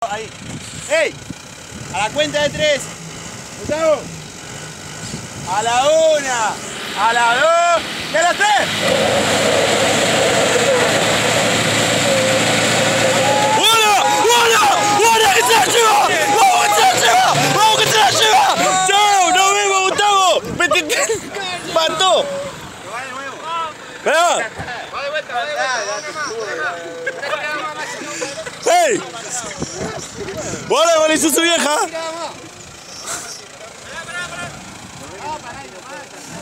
Ahí. ¡Ey! A la cuenta de 3. Gustavo. A la 1, a la 2 y a la 3. ¡Buena! ¡Que se la lleva! ¡Vamos que se la lleva! ¡Vamos que se la lleva! ¡Chao! ¡Nos vemos, Gustavo! ¡Mató! ¡Esperá! ¡Hey! ¡Hola, Valisu, su vieja!